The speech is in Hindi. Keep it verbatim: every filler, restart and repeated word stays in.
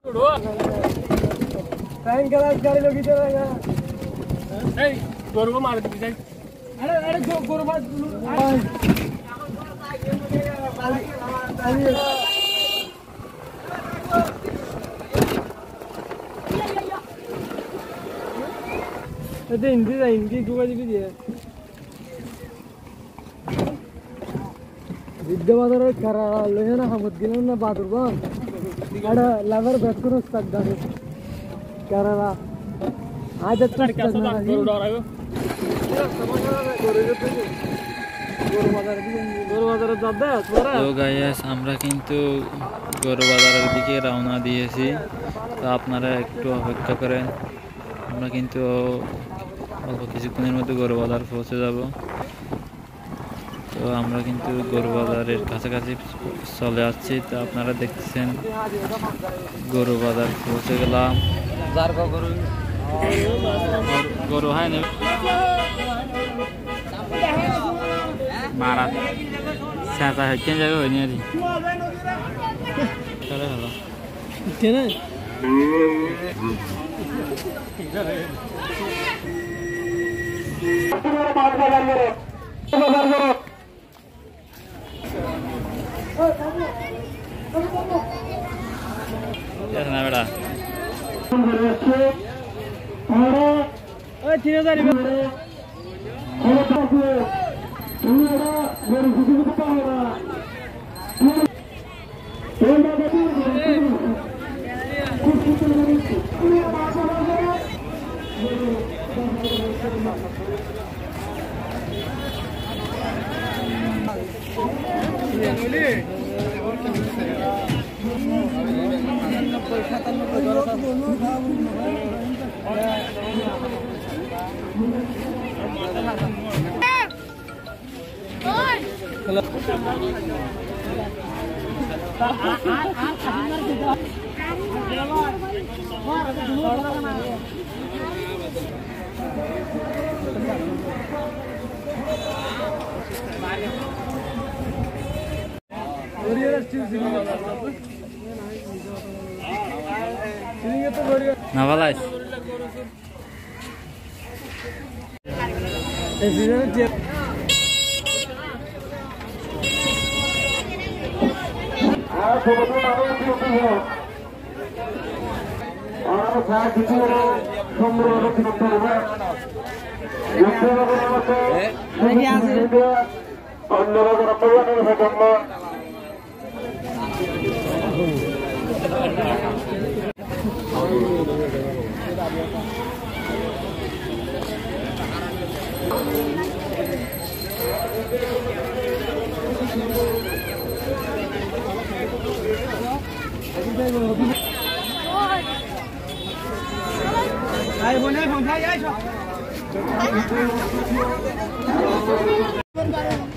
गाड़ी लोग इधर आएगा गौरव मार दी अरे अरे गौरव हिंदी हिंदी दुआ जी भी दिए विद्यावादर करा लोहे ना हम दिनों ना बात रुपा अरे लवर बैठकर स्टक दाने करा आज तो क्या सोचा गोरु डरा है गोरु बाजार गोरु बाजार जाता है तुम्हारा तो गाइस আমরা কিন্তু গরু বাজারের দিকে রওনা দিয়েছি তো আপনারা একটু অপেক্ষা করেন আমরা কিন্তু অল্প কিছুক্ষণের মধ্যে গরু বাজার পৌঁছে যাব তো আমরা কিন্তু গরু বাজারের কাছাকাছি চলে আসছি তো আপনারা দেখছেন গরু বাজার পৌঁছে গেলাম যার গরু গরু হয় না মারা সাথে কেন জায়গা হয়নি আরে চলে ভালো কেন বাজার গরু বাজার গরু यार ना बेटा ओए तीन हजार रुपये ना वाला Ay, bueno,